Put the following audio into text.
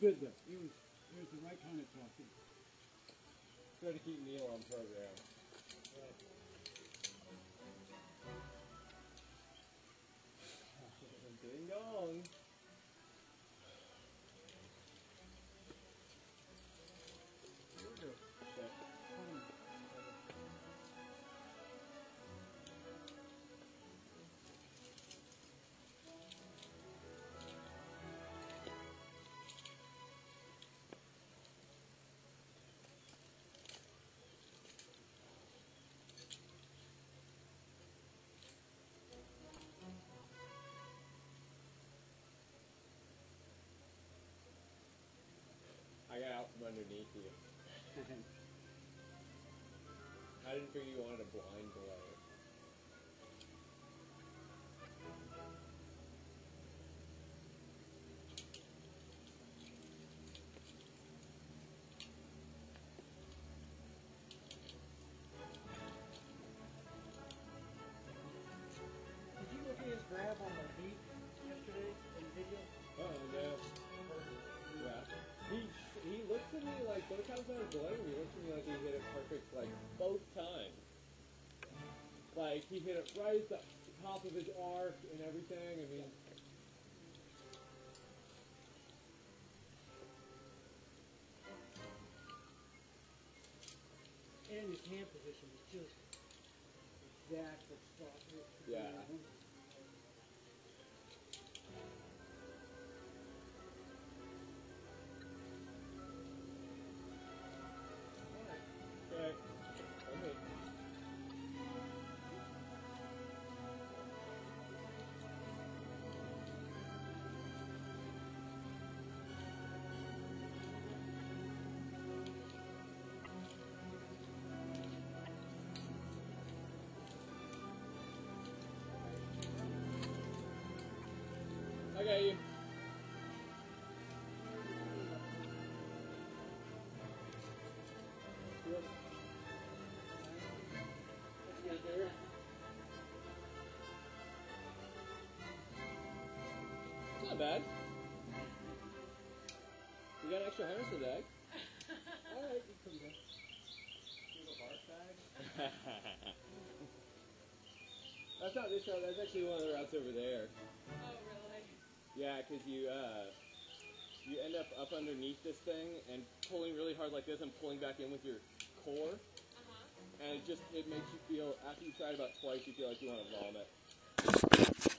good though. It was the right kind of talking. Try to keep Neil on program. Ding dong. I got out from underneath you. I didn't figure you wanted a blind glare. Did you look at his grab on the beat yesterday in the video? Yeah. He looks at me like, both times I was blowing, he looks at me like he hit it perfect, like, both times. Like, he hit it right at the top of his arc and everything, I mean... And his hand position was just exact for spot. Yeah. Okay. Okay. I got you. Let's get there. It's not bad. You got an extra harness for that? Alright, you come back. That's not this route, that's actually one of the routes over there. Oh, really? Yeah, because you end up underneath this thing and pulling really hard like this and pulling back in with your core. Uh-huh. And it makes you feel, after you try it about twice, you feel like you want to vomit.